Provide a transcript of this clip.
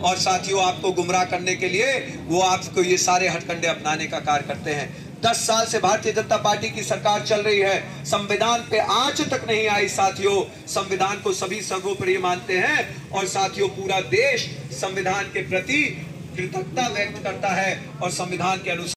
और साथियों आपको गुमराह करने के लिए वो आपको ये सारे हथकंडे अपनाने का कार्य करते हैं। 10 साल से भारतीय जनता पार्टी की सरकार चल रही है, संविधान पे आज तक नहीं आई साथियों। संविधान को सभी सर्वोपरि मानते हैं और साथियों पूरा देश संविधान के प्रति कृतज्ञता व्यक्त करता है और संविधान के अनुसार